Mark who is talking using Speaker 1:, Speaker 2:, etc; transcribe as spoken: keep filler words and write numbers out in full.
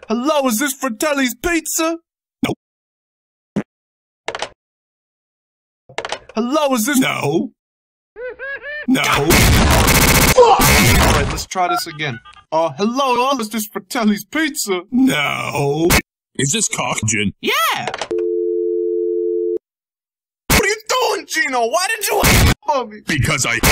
Speaker 1: Hello, is this Fratelli's Pizza?
Speaker 2: Nope.
Speaker 1: Hello, is this...
Speaker 2: No. No.
Speaker 1: Alright, let's try this again. Uh, hello, is this Fratelli's Pizza?
Speaker 2: No. Is this Khonjin?
Speaker 1: Yeah! What are you doing, Gino? Why did you...
Speaker 2: Because I